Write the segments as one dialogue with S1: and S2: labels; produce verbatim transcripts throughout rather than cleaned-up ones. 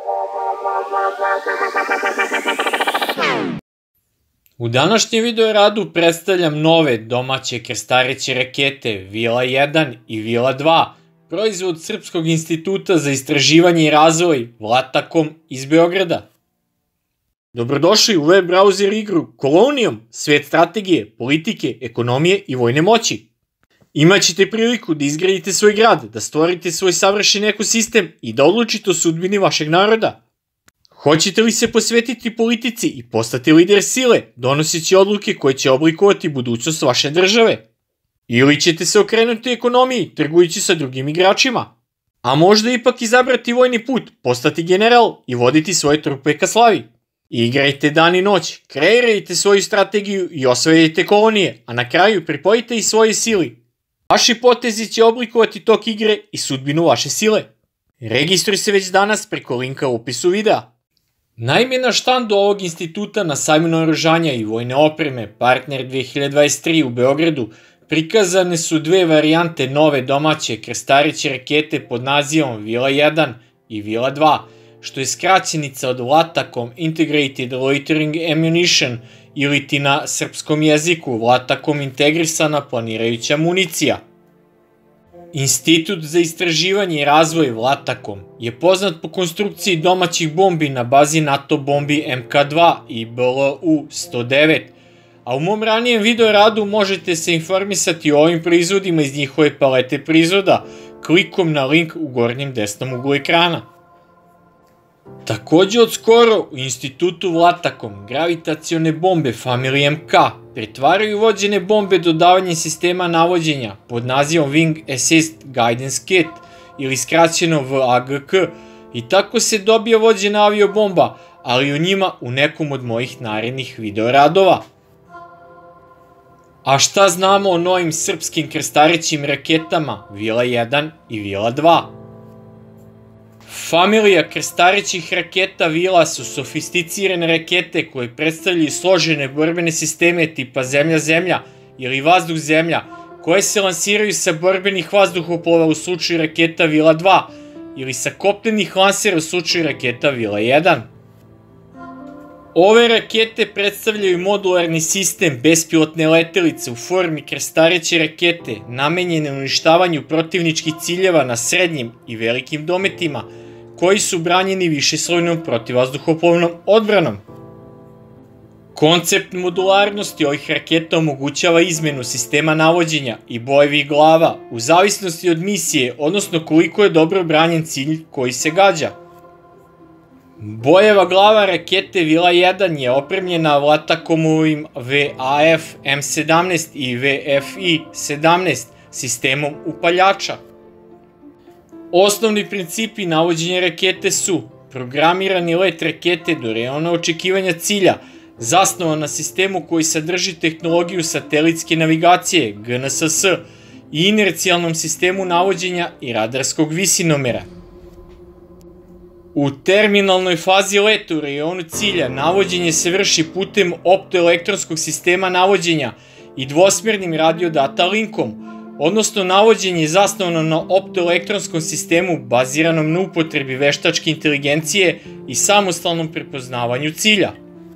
S1: U današnjem video radu predstavljam nove domaće krstareće rakete vila jedan i vila dva, proizvod Srpskog instituta za istraživanje i razvoj VLATACOM iz Beograda. Dobrodošli u web browser igru Kolonijom, svet strategije, politike, ekonomije i vojne moći. Imaćete priliku da izgradite svoj grad, da stvorite svoj savršen ekosistem i da odlučite o sudbini vašeg naroda. Hoćete li se posvetiti politici i postati lider sile, donoseći odluke koje će oblikovati budućnost vaše države? Ili ćete se okrenuti ekonomiji, trgujući sa drugim igračima? A možda ipak izabrati vojni put, postati general i voditi svoje trupe ka slavi? Igrajte dan i noć, kreirajte svoju strategiju i osvojite kolonije, a na kraju pripojite i svoje sili. Vaši potezi će oblikovati tok igre i sudbinu vaše sile. Registruj se već danas preko linka u opisu videa. Naime, na štandu ovog instituta na sajmu naoružanja i vojne opreme Partner dve hiljade dvadeset tri u Beogradu prikazane su dve varijante nove domaće krstareće rakete pod nazivom vila jedan i vila dva, što je skraćenica od VLATACOM Integrated Loitering Ammunition ili ti na srpskom jeziku VLATACOM integrisana planirajuća municija. Institut za istraživanje i razvoj VLATACOM je poznat po konstrukciji domaćih bombi na bazi NATO bombi M K dva i B L U sto devet, a u mom ranijem video radu možete se informisati o ovim proizvodima iz njihove palete proizvoda klikom na link u gornjem desnom uglu ekrana. Takođe od skoro u institutu VLATACOM gravitacione bombe familije M K pretvaraju vođene bombe dodavanjem sistema navođenja pod nazivom Wing Assist Guidance Kit ili skraćeno V A G K i tako se dobija vođena aviobomba, ali o njima u nekom od mojih narednih video radova. A šta znamo o novim srpskim krstarećim raketama vila jedan i vila dva? Familija krstarećih raketa vila su sofisticirane rakete koje predstavljaju složene borbene sisteme tipa zemlja-zemlja ili vazduh-zemlja, koje se lansiraju sa borbenih vazduhoplova u slučaju raketa vila dva ili sa kopnenih lansera u slučaju raketa vila jedan. Ove rakete predstavljaju modularni sistem bespilotne letelice u formi krstareće rakete namenjene uništavanju protivničkih ciljeva na srednjim i velikim dometima, koji su branjeni višeslojnom protivvazduhoplovnom odbranom. Koncept modularnosti ovih raketa omogućava izmenu sistema navođenja i bojevih glava u zavisnosti od misije, odnosno koliko je dobro branjen cilj koji se gađa. Bojeva glava rakete vila jedan je opremljena VLATACOM-ovim V A F M sedamnaest i V F I sedamnaest sistemom upaljača. Osnovni principi navođenja rakete su programirani let rakete do reona očekivanja cilja, zasnovan na sistemu koji sadrži tehnologiju satelitske navigacije G N S S i inercijalnom sistemu navođenja i radarskog visinomera. U terminalnoj fazi leta u reonu cilja navođenje se vrši putem optoelektronskog sistema navođenja i dvosmernim radio-data linkom, odnosno navođenje je zasnovano na optoelektronskom sistemu baziranom na upotrebi veštačke inteligencije i samostalnom prepoznavanju cilja.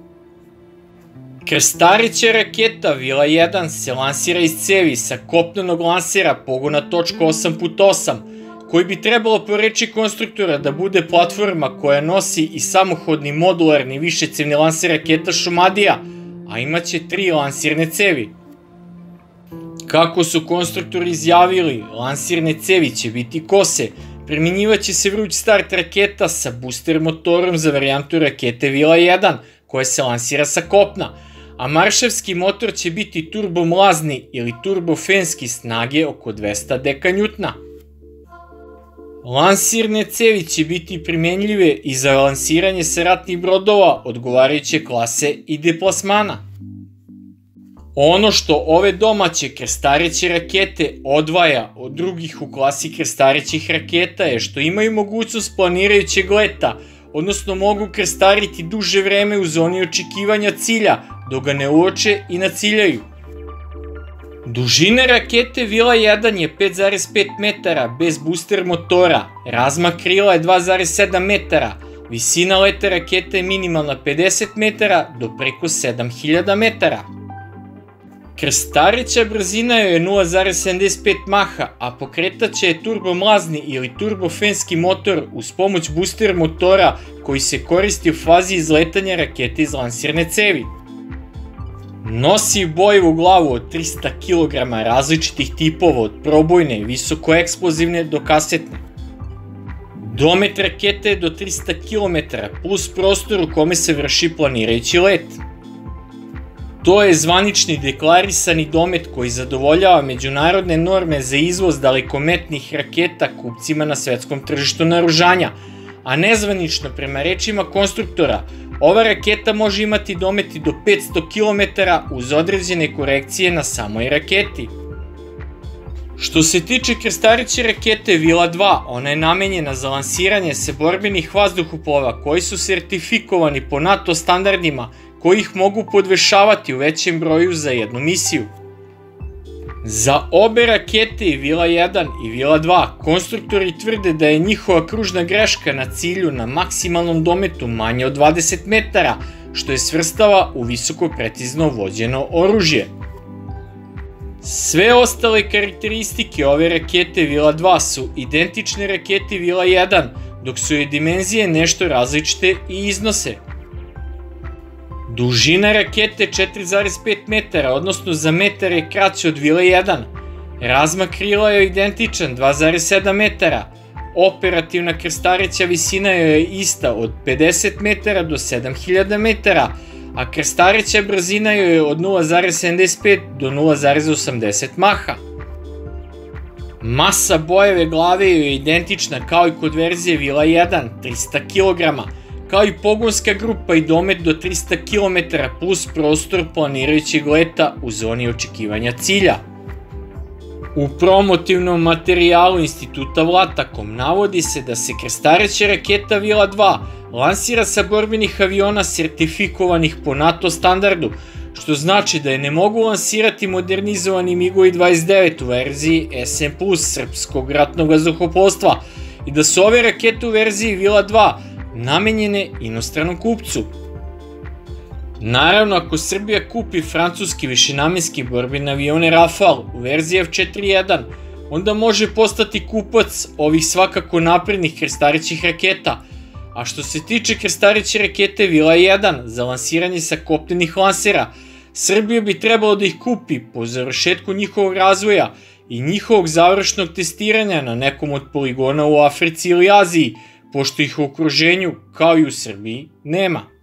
S1: Krstareća raketa vila jedan se lansira iz cevi sa kopnenog lansera pogona točka osam puta osam, koji bi trebalo po reči konstruktora da bude platforma koja nosi i samohodni modularni višecevni lanser raketa Šumadija, a imaće tri lansirne cevi. Kako su konstruktori izjavili, lansirne cevi će biti kose, primjenjivaće se vruć start raketa sa booster motorom za varijantu rakete vila jedan, koja se lansira sa kopna, a marševski motor će biti turbomlazni ili turbofenski snage oko dvesta dekanjutna. Lansirne cevi će biti primenljive i za lansiranje sa ratnih brodova odgovarajuće klase i deplasmana. Ono što ove domaće krstareće rakete odvaja od drugih u klasi krstarećih raketa je što imaju mogućnost planirajućeg leta, odnosno mogu krstariti duže vreme u zoni očekivanja cilja, dok ga ne uoče i naciljaju. Dužina rakete vila jedan je pet zarez pet metara bez booster motora, razmak krila je dva zarez sedam metara, Visina leta rakete je minimalna pedeset metara do preko sedam hiljada metara. Krstareća brzina joj je nula zarez sedamdeset pet maha, a pokretač je turbomlazni ili turbofenski motor uz pomoć booster motora koji se koristi u fazi izletanja rakete iz lansirne cevi. Nosi bojevu glavu od trista kilograma različitih tipova od probojne, visokoeksplozivne do kasetne. Domet rakete je do trista kilometara plus prostor u kome se vrši planirajući let. To je zvanični deklarisani domet koji zadovoljava međunarodne norme za izvoz dalekometnih raketa kupcima na svetskom tržištu naoružanja, a nezvanično prema rečima konstruktora, ova raketa može imati dometi do petsto kilometara uz određene korekcije na samoj raketi. Što se tiče krstareće rakete vila dva, ona je namenjena za lansiranje sa borbenih vazduhoplova koji su sertifikovani po NATO standardima koji ih mogu podvešavati u većem broju za jednu misiju. Za obe rakete i vila jedan i vila dva konstruktori tvrde da je njihova kružna greška na cilju na maksimalnom dometu manje od dvadeset metara, što je svrstava u visoko precizno vođeno oružje. Sve ostale karakteristike ove rakete vila dva su identične raketi vila jedan, dok su joj dimenzije nešto različite i iznose. Dužina rakete je četiri zarez pet metara, odnosno za metar je kraća od vile jedan. Razmak krila je identičan, dva zarez sedam metara. Operativna krstareća visina je ista od pedeset metara do sedam hiljada metara, a krstareća brzina je od nula zarez sedamdeset pet do nula zarez osamdeset maha. Masa bojeve glave je identična kao i kod verzije vila jedan, trista kilograma, kao i pogonska grupa i domet do trista kilometara plus prostor planirajućeg leta u zoni očekivanja cilja. U promotivnom materijalu instituta VLATACOM navodi se da se krstareća raketa vila dva lansira sa borbenih aviona sertifikovanih po NATO standardu, što znači da je ne mogu lansirati modernizovani migovi dvadeset devet u verziji S M plus srpskog ratnog vazduhoplovstva i da su ove rakete u verziji vila dva namenjene inostranom kupcu. Naravno, ako Srbija kupi francuski višenamenski borbeni avione Rafale u verziji F četrdeset jedan, onda može postati kupac ovih svakako naprednih krstarećih raketa, a što se tiče krstareće rakete vila jedan za lansiranje sa kopnenih lansera, Srbija bi trebalo da ih kupi po završetku njihovog razvoja i njihovog završnog testiranja na nekom od poligona u Africi ili Aziji, pošto ih u okruženju, kao i u Srbiji, nema.